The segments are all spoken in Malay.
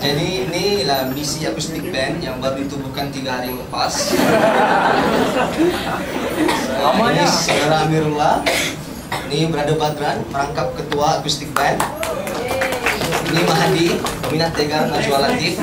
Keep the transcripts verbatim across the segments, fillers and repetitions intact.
Jadi inilah misi akustik band yang baru ditubuhkan tiga hari lepas. Nah, ini saudara Amirullah, ini Brother Badran, merangkap ketua akustik band. Ini Mahadi, peminat Tegar Najwa Latif.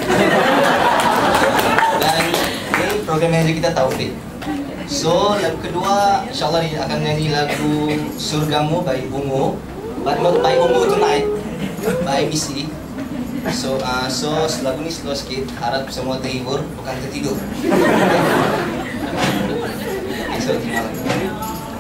Dan ini program manajer kita Taufik. So, yang kedua, insyaAllah dia akan nyanyi lagu Surgamu by Ungu. But not by Ungu Tonight, by Misi. So, uh, so lagu ini slow sedikit, harap semua terhibur, bukan tertidur. Okay, so, terima kasih.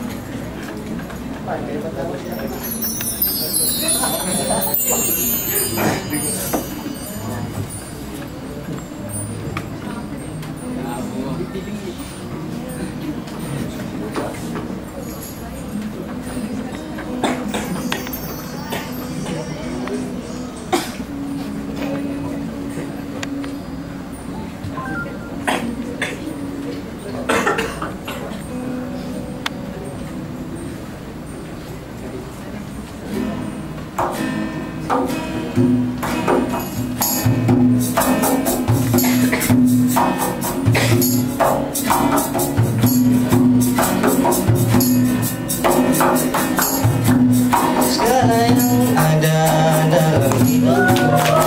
Segala yang ada dalam hidupku,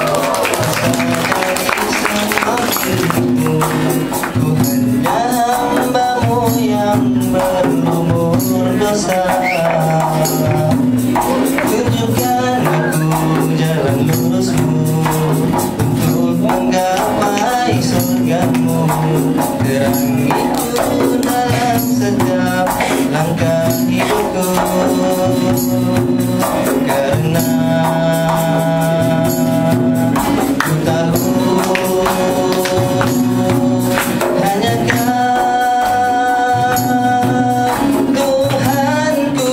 ku hanya hamba-Mu yang berlumur dosa. Tunjukkan aku jalan lurus-Mu untuk menggapai surga-Mu. Terangi ku dalam setiap langkah hidupku, karena ku tahu hanya Kau Tuhanku.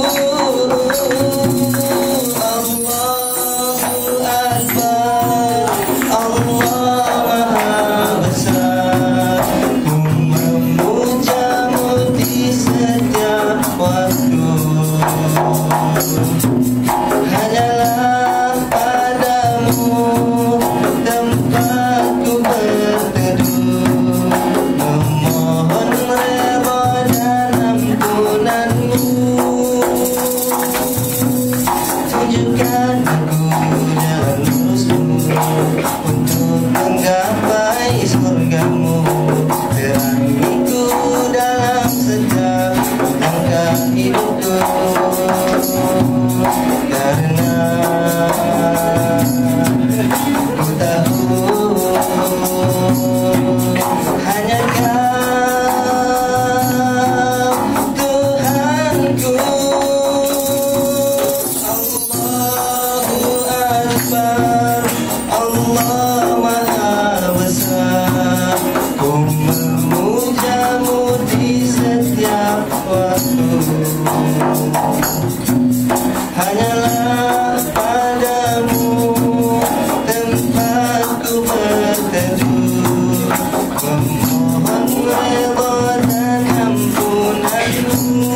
Allahu Akbar, Allah Maha Besar. Ku memuja-Mu di setiap waktu. Hanyalah padamu tempatku berteduh, memohon redha dan ampunan-Mu. Tunjukkan aku jalan lurus-Mu untuk menggapai surga-Mu. Terangiku dalam setiap langkah hidupku, karena ku tahu hanya Kau Tuhanku. Allahu Akbar, Allah Maha Besar. Ku memuja-Mu di setiap waktu. Hanyalah padamu tempatku berteduh, memohon redha dan ampunan-Mu.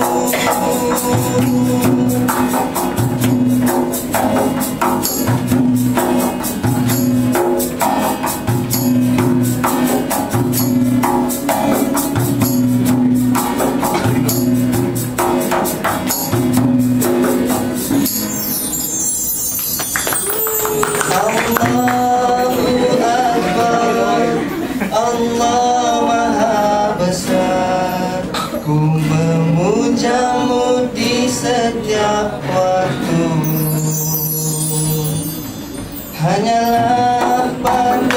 Allahu Akbar, Allah Maha Besar. Ku memuja-Mu di setiap waktu. Hanyalah pada